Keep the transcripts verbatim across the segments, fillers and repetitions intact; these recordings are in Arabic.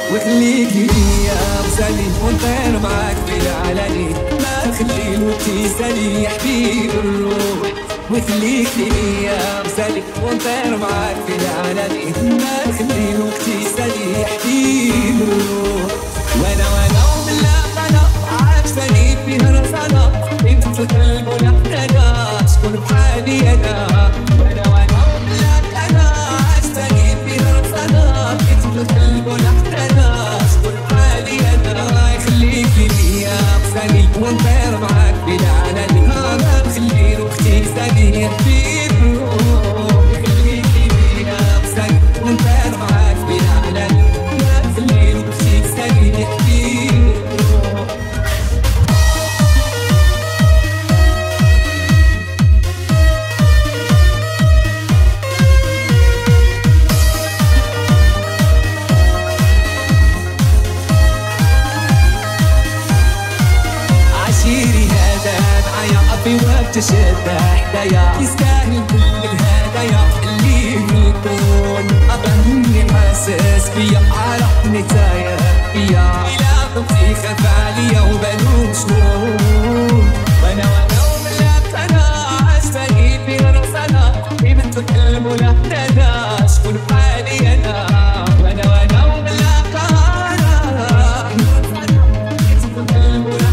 وخليك ليا غزالي ونطير معاك في العلاني، ما تخلي الوقت يسالي يا حبيب الروح. وخليك ليا غزالي ونطير معاك في العلاني، ما تخلي الوقت يسالي يا حبيب الروح. وانا وانا وبلا انا عاجباني فيها رسالة، انت في القلب ولا انا شكون بحالي انا. وانا وانا وبلا انا عاجباني فيها رسالة، انت في القلب ولا انا شكون بحالي انا. يخليك ليا غزالي ونطير معاك بلا علاني، ما تخلي روحتي سالي يا حبيب الروح. يخليك ليا غزالي ونطير معاك بلا علاني، ما تخلي روحتي سالي يا حبيب الروح. عشيري هذا معايا في وقت شدة حدايا، يستاهل كل الهدايا اللي في الكون. أظني حاسس بيا عرفني تايه فيا، إلا ضبطي خاف عليا وبالو شنون. وانا وانا وملاك انا عجباني فيها رسالة، بنت الكلب ولا انا شكون بحالي انا. وانا وانا وملاك انا بنت الكلب ولا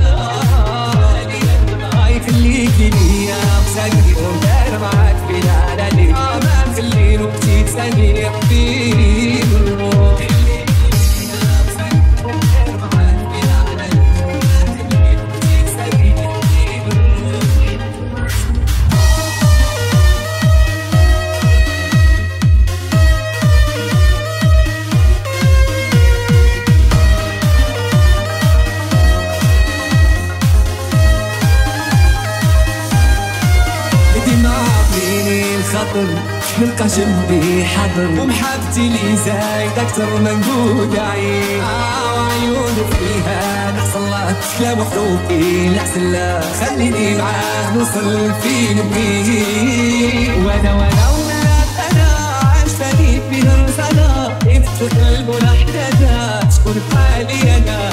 يخليك ليا غزالي ونطير معاك في العلاني، ما نخلي وقتي تسالي يا حبيب الروح. يخليك ليا غزالي ونطير معاك في العلاني، ما نخلي وقتي تسالي يا حبيب الروح. ديما عطيني الخطر نلقى جنبي حضر، ومحبتي لي زايد اكتر من بودعي. اه وعيونك فيها نحصل لك كلام وحروفي نحسن لك، خليني معاه نوصل فين نبغي. وانا وانا وملاك انا عجباني فيها رسالة، انت في القلب ولا حدادا شكون بحالي انا.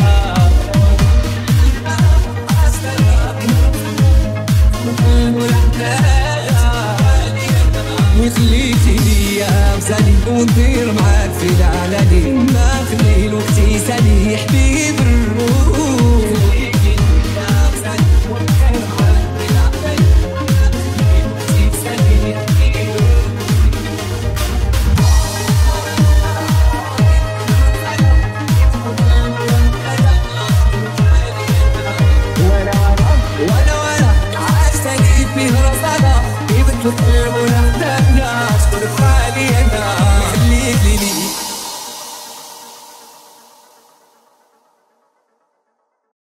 وخليك ليا غزالي ونطير معاك في العلاني، ما نخلي الوقت يسالي يا حبيب الروح. خليك ليا غزالي ونطير معاك في العلاني، ما نخلي الوقت يسالي يا حبيب الروح. وانا وانا وانا عاجباني فيها رسالة، بنت الكلب ولا